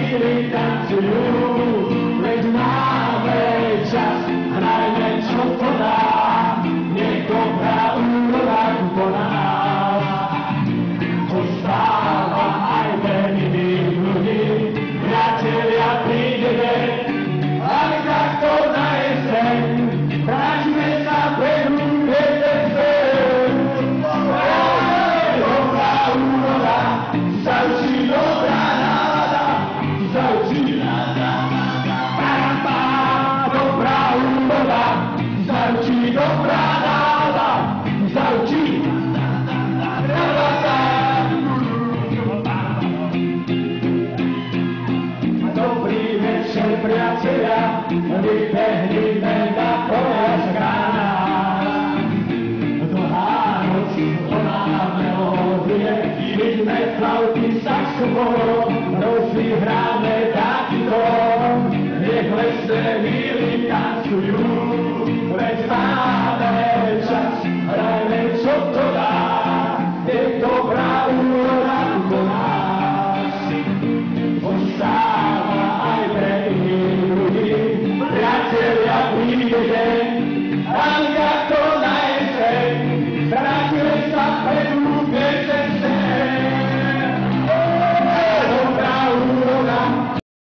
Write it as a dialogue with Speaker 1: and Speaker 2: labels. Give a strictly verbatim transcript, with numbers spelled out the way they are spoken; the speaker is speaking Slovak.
Speaker 1: chvíli tancujú, veď máme čas, hrajme čo to dá, nech dobrá úroda po nás. Ostáva aj pre iných ľudí, priatelia prídeme, ale takto na jeseň, vráťme sa pre druhé sen. Dobrá úroda, zaučí dobrá nálada, zaučí parapá, dobrá úroda, zaučí dobrá nálada, zaučí dobrý večer, priatelia, vybehnime na pojazd rána. Dlhá noc, plná melódie, vidíme flauty, saxofón, rozvyhráme taký tón, nech lesné víly tancujú.